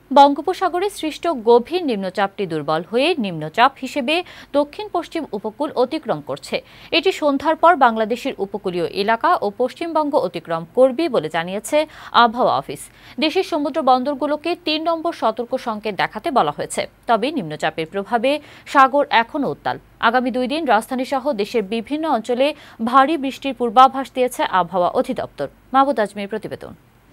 বঙ্গোপসাগরে সৃষ্ট গভীর নিম্নচাপটি দুর্বল হয়ে নিম্নচাপ হিসেবে দক্ষিণ পশ্চিম উপকূল অতিক্রম করছে। এটি সন্ধ্যার পর বাংলাদেশের উপকূলীয় এলাকা ও পশ্চিমবঙ্গ অতিক্রম করবে বলে জানিয়েছে আবহাওয়া অফিস। দেশের সমুদ্র বন্দরগুলোকে ৩ নম্বর সতর্ক সংকেত দেখাতে বলা হয়েছে। তবে নিম্নচাপের প্রভাবে সাগর এখনও উত্তাল। আগামী 2 দিন রাজধানী সহ দেশের বিভিন্ন অঞ্চলে ভারী বৃষ্টির পূর্বাভাস দিয়েছে আবহাওয়া অধিদপ্তর। আজমির প্রতিবেদন।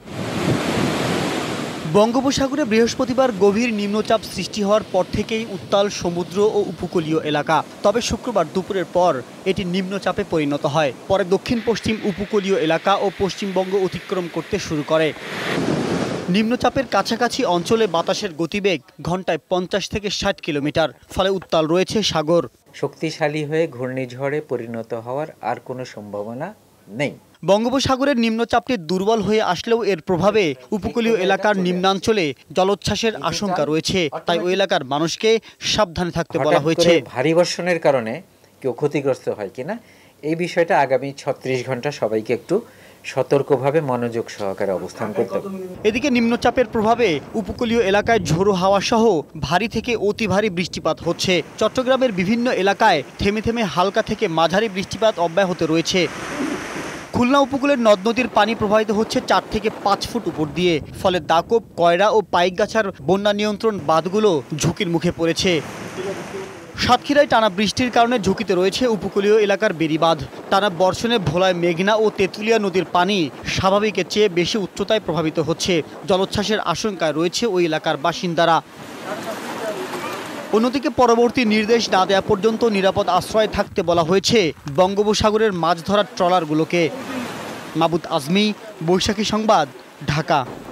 বঙ্গোপসাগরে বৃহস্পতিবার গভীর নিম্নচাপ সৃষ্টি হওয়ার পর থেকেই উত্তাল সমুদ্র ও উপকূলীয় এলাকা। তবে শুক্রবার দুপুরের পর এটি নিম্নচাপে পরিণত হয়। পরে দক্ষিণ পশ্চিম উপকূলীয় এলাকা ও পশ্চিমবঙ্গ অতিক্রম করতে শুরু করে। নিম্নচাপের কাছাকাছি অঞ্চলে বাতাসের গতিবেগ ঘন্টায় 50 থেকে 60 কিলোমিটার। ফলে উত্তাল রয়েছে সাগর। শক্তিশালী হয়ে ঘূর্ণিঝড়ে পরিণত হওয়ার আর কোনো সম্ভাবনা নেই। বঙ্গোপসাগরের নিম্নচাপটি দুর্বল হয়ে আসলেও এর প্রভাবে উপকূলীয় এলাকার নিম্নাঞ্চলে জলোচ্ছ্বাসের আশঙ্কা রয়েছে। তাই ওই এলাকার মানুষকে সাবধানে থাকতে বলা হয়েছে। ভারী বর্ষণের কারণে কেউ ক্ষতিগ্রস্ত হয় কিনা এই বিষয়টা আগামী 36 ঘন্টা সবাইকে একটু সতর্কভাবে মনোযোগ সহকারে অবস্থান করতে হবে। এদিকে নিম্নচাপের প্রভাবে উপকূলীয় এলাকায় ঝোড়ো হাওয়া সহ ভারী থেকে অতি ভারী বৃষ্টিপাত হচ্ছে। চট্টগ্রামের বিভিন্ন এলাকায় থেমে থেমে হালকা থেকে মাঝারি বৃষ্টিপাত অব্যাহত রয়েছে। খুলনা উপকূলের নদ নদীর পানি প্রবাহিত হচ্ছে 4 থেকে 5 ফুট উপর দিয়ে। ফলে দাকব, কয়রা ও পাইকগাছার বন্যা নিয়ন্ত্রণ বাঁধগুলো ঝুঁকির মুখে পড়েছে। সাতক্ষীরায় টানা বৃষ্টির কারণে ঝুঁকিতে রয়েছে উপকূলীয় এলাকার বেড়িবাঁধ। টানা বর্ষণে ভোলায় মেঘনা ও তেঁতুলিয়া নদীর পানি স্বাভাবিকের চেয়ে বেশি উচ্চতায় প্রভাবিত হচ্ছে। জলোচ্ছ্বাসের আশঙ্কায় রয়েছে ওই এলাকার বাসিন্দারা। অন্যদিকে পরবর্তী নির্দেশ না দেওয়া পর্যন্ত নিরাপদ আশ্রয়ে থাকতে বলা হয়েছে বঙ্গোপসাগরের মাছ ধরার ট্রলারগুলোকে। আজমি, বৈশাখী সংবাদ, ঢাকা।